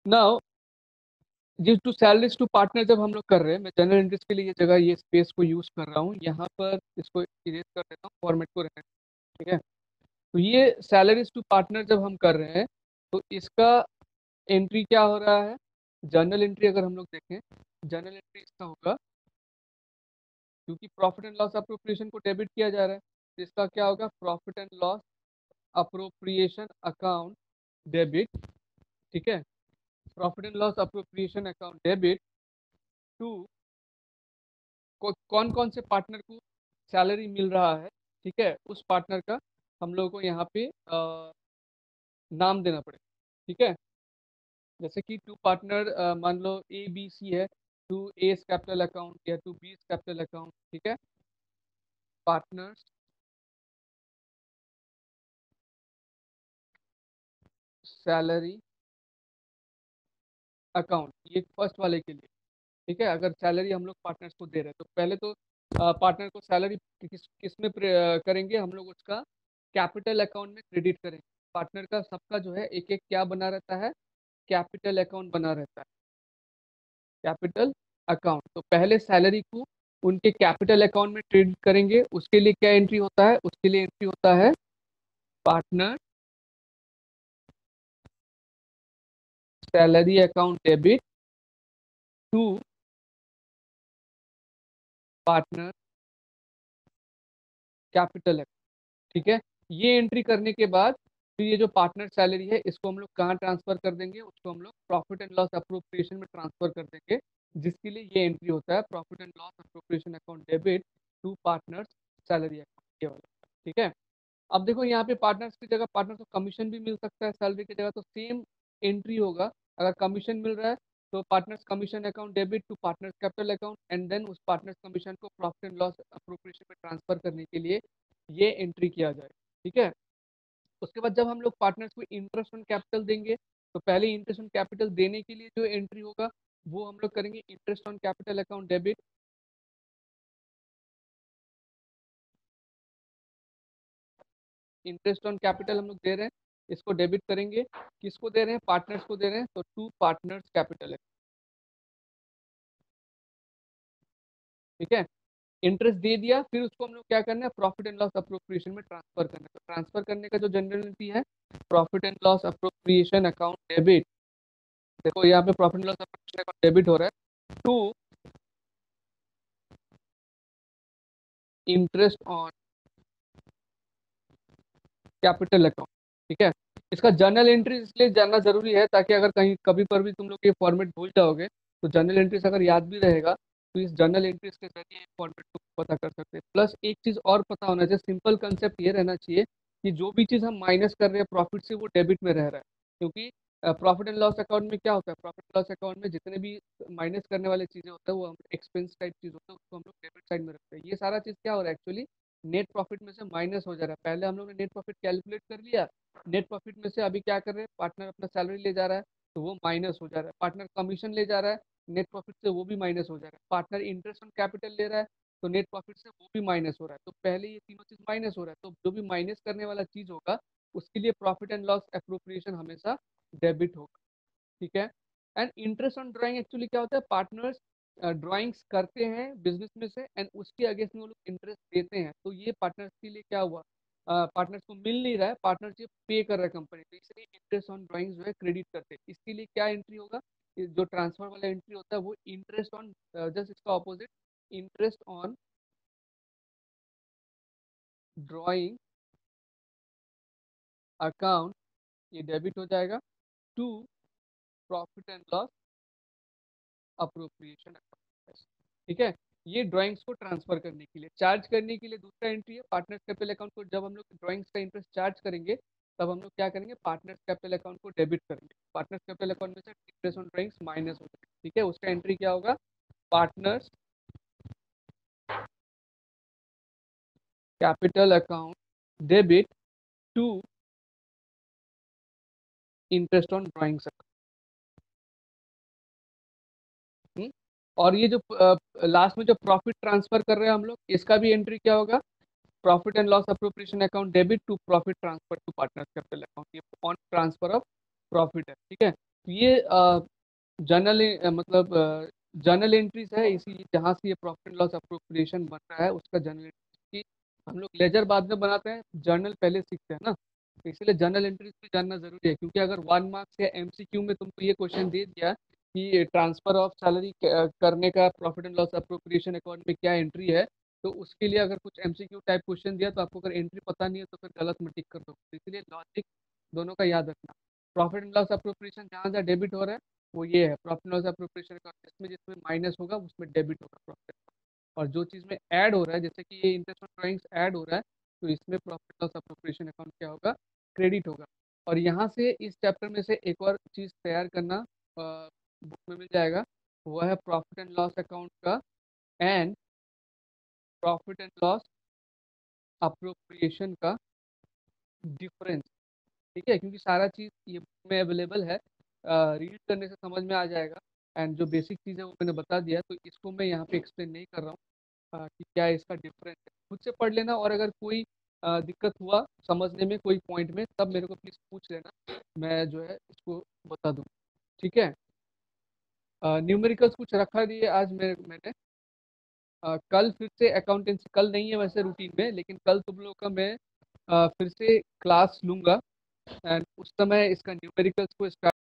Now ये to salaries to partner जब हम लोग कर रहे हैं, मैं जनरल एंट्रीज के लिए ये जगह ये स्पेस को यूज कर रहा हूँ, यहाँ पर इसको इरेज कर देता हूँ, फॉर्मेट को रहने, ठीक है। तो ये सैलरीज टू पार्टनर जब हम कर रहे हैं तो इसका एंट्री क्या हो रहा है, जर्नल एंट्री अगर हम लोग देखें, जर्नल एंट्री इसका होगा, क्योंकि प्रॉफिट एंड लॉस अप्रोप्रिएशन को डेबिट किया जा रहा है, तो इसका क्या होगा, profit and loss appropriation account debit, ठीक है। Profit and loss appropriation account debit to कौन कौन से पार्टनर को सैलरी मिल रहा है, ठीक है, उस पार्टनर का हम लोगों को यहाँ पे नाम देना पड़ेगा, ठीक है। जैसे कि टू पार्टनर मान लो ए बी सी है, टू एस कैपिटल अकाउंट या टू बी कैपिटल अकाउंट, ठीक है। पार्टनर्स सैलरी अकाउंट, ये फर्स्ट वाले के लिए, ठीक है। अगर सैलरी हम लोग पार्टनर्स को दे रहे हैं तो पहले तो पार्टनर को सैलरी किस में करेंगे हम लोग, उसका कैपिटल अकाउंट में क्रेडिट करेंगे। पार्टनर का सबका जो है एक एक क्या बना रहता है, कैपिटल अकाउंट बना रहता है, कैपिटल अकाउंट। तो पहले सैलरी को उनके कैपिटल अकाउंट में क्रेडिट करेंगे, उसके लिए क्या एंट्री होता है, उसके लिए एंट्री होता है partner salary account debit to partner capital account, ठीक है। ये एंट्री करने के बाद फिर ये जो पार्टनर सैलरी है इसको हम लोग कहाँ ट्रांसफर कर देंगे, उसको हम लोग प्रॉफिट एंड लॉस अप्रोप्रिएशन में ट्रांसफर कर देंगे, जिसके लिए ये एंट्री होता है profit and loss appropriation account debit to partners salary account, ये वाला, ठीक है। अब देखो यहाँ पे पार्टनर्स की जगह पार्टनर को कमीशन भी मिल सकता है सैलरी की जगह, तो सेम एंट्री होगा। अगर कमीशन मिल रहा है तो partners commission account debit to partners capital account, and then उस पार्टनर्स कमीशन को प्रॉफिट एंड लॉस अप्रोप्रिएशन में ट्रांसफर करने के लिए ये एंट्री किया जाए, ठीक है। उसके बाद जब हम लोग पार्टनर्स को इंटरेस्ट ऑन कैपिटल देंगे, तो पहले इंटरेस्ट ऑन कैपिटल देने के लिए जो एंट्री होगा वो हम लोग करेंगे interest on capital account debit, interest on capital हम लोग दे रहे हैं, इसको डेबिट करेंगे, किसको दे रहे हैं, पार्टनर्स को दे रहे हैं, तो टू पार्टनर्स कैपिटल है, ठीक है। इंटरेस्ट दे दिया, फिर उसको हम लोग क्या करना है, प्रॉफिट एंड लॉस अप्रोप्रिएशन में ट्रांसफर करना है। तो ट्रांसफर करने का जो जनरलिटी है, profit and loss appropriation account debit, देखो यहाँ पे profit and loss appropriation account debit हो रहा है to interest on capital account, ठीक है। इसका जर्नल एंट्री इसलिए जानना जरूरी है ताकि अगर कहीं कभी पर भी तुम लोग ये फॉर्मेट भूल जाओगे तो जर्नल एंट्रीज अगर याद भी रहेगा तो इस जर्नल एंट्रीज के जरिए फॉर्मेट को पता कर सकते हैं। प्लस एक चीज और पता होना चाहिए, सिंपल कंसेप्ट ये रहना चाहिए कि जो भी चीज हम माइनस कर रहे हैं प्रॉफिट से वो डेबिट में रह रहा है, क्योंकि प्रॉफिट एंड लॉस अकाउंट में क्या होता है, प्रॉफिट एंड लॉस अकाउंट में जितने भी माइनस करने वाले चीजें होता है वो हम एक्सपेंस टाइप चीज होता है, उसको हम लोग डेबिट साइड में रखते हैं। ये सारा चीज क्या हो रहा है एक्चुअली, नेट प्रॉफिट में से माइनस हो जा रहा है। पहले हम लोग ने नेट प्रॉफिट कैलकुलेट कर लिया, नेट प्रॉफिट में से अभी क्या कर रहे हैं, पार्टनर अपना सैलरी ले जा रहा है तो वो माइनस हो जा रहा है, पार्टनर कमीशन ले जा रहा है नेट प्रॉफिट से वो भी माइनस हो जा रहा है, पार्टनर इंटरेस्ट ऑन कैपिटल ले रहा है तो नेट प्रॉफिट से वो भी माइनस हो रहा है। तो पहले ये तीनों चीज माइनस हो रहा है, तो जो भी माइनस करने वाला चीज होगा उसके लिए प्रॉफिट एंड लॉस अप्रोप्रिएशन हमेशा डेबिट होगा, ठीक है। And interest on drawing actually क्या होता है, पार्टनर्स ड्राइंग्स करते हैं बिजनेस में से एंड उसके अगेंस्ट में वो लोग इंटरेस्ट देते हैं, तो ये पार्टनर्स के लिए क्या हुआ, पार्टनर्स को मिल नहीं रहा है, पार्टनर ये पे कर रहा है कंपनी, तो इसलिए इंटरेस्ट ऑन ड्राइंग जो है क्रेडिट करते हैं। इसके लिए क्या एंट्री होगा, जो ट्रांसफर वाला एंट्री होता है वो इंटरेस्ट ऑन, जस्ट इसका opposite, interest on drawing account, ये डेबिट हो जाएगा to profit and loss appropriation account, ठीक है। ये ड्राइंग्स को ट्रांसफर करने के लिए, चार्ज करने के लिए दूसरा एंट्री है पार्टनर्स कैपिटल अकाउंट को, जब हम लोग ड्राइंग्स का इंटरेस्ट चार्ज करेंगे तब हम लोग क्या करेंगे, पार्टनर्स कैपिटल अकाउंट को डेबिट करेंगे, पार्टनर्स कैपिटल अकाउंट में से इंटरेस्ट ऑन ड्राइंग्स माइनस हो जाएगा, ठीक है। उसका एंट्री क्या होगा, partners capital account debit to interest on drawings account. और ये जो लास्ट में जो प्रॉफिट ट्रांसफर कर रहे हैं हम लोग, इसका भी एंट्री क्या होगा, profit and loss appropriation account debit to profit transfer to partners capital account, ये ऑन ट्रांसफर ऑफ प्रॉफिट है, ठीक है। ये जर्नल मतलब जर्नल एंट्रीज है, इसीलिए जहाँ से ये प्रॉफिट एंड लॉस अप्रोप्रिएशन बन रहा है उसका जर्नल एंट्रीज की। हम लोग लेजर बाद में बनाते हैं, जर्नल पहले सीखते हैं ना, तो इसीलिए जर्नल एंट्रीज भी जानना जरूरी है। क्योंकि अगर 1 मार्क्स या एमसीक्यू में तुमको ये क्वेश्चन दे दिया कि ट्रांसफर ऑफ सैलरी करने का profit and loss appropriation account में क्या एंट्री है, तो उसके लिए अगर कुछ एमसीक्यू टाइप क्वेश्चन दिया तो आपको अगर एंट्री पता नहीं है तो फिर गलत में टिक कर दो। तो इसलिए लॉजिक दोनों का याद रखना। प्रॉफिट एंड लॉस अप्रोप्रिएशन जहाँ जहाँ डेबिट हो रहा है वो ये है profit and loss appropriation account, जिसमें जिसमें माइनस होगा उसमें डेबिट होगा प्रॉफिट। और जो चीज़ में ऐड हो रहा है, जैसे कि ये इंटरेस्ट ऑन ड्राइंग्स ऐड हो रहा है, तो इसमें प्रॉफिट लॉस अप्रोप्रिएशन अकाउंट क्या होगा, क्रेडिट होगा। और यहाँ से इस चैप्टर में से एक और चीज़ तैयार करना बुक में मिल जाएगा, वो है प्रॉफिट एंड लॉस अकाउंट का and profit and loss appropriation का डिफरेंस। ठीक है, क्योंकि सारा चीज़ ये बुक में अवेलेबल है, रीड करने से समझ में आ जाएगा। एंड जो बेसिक चीज़ है वो मैंने बता दिया, तो इसको मैं यहाँ पे एक्सप्लेन नहीं कर रहा हूँ कि क्या इसका डिफरेंस है। खुद से पढ़ लेना, और अगर कोई दिक्कत हुआ समझने में कोई पॉइंट में, तब मेरे को प्लीज़ पूछ लेना, मैं जो है इसको बता दूँ। ठीक है। न्यूमेरिकल्स कुछ रखा नहीं है आज मैंने। कल फिर से अकाउंटेंसी, कल नहीं है वैसे रूटीन में, लेकिन कल तुम लोग का मैं फिर से क्लास लूँगा, एंड उस समय इसका न्यूमेरिकल्स को स्टार्ट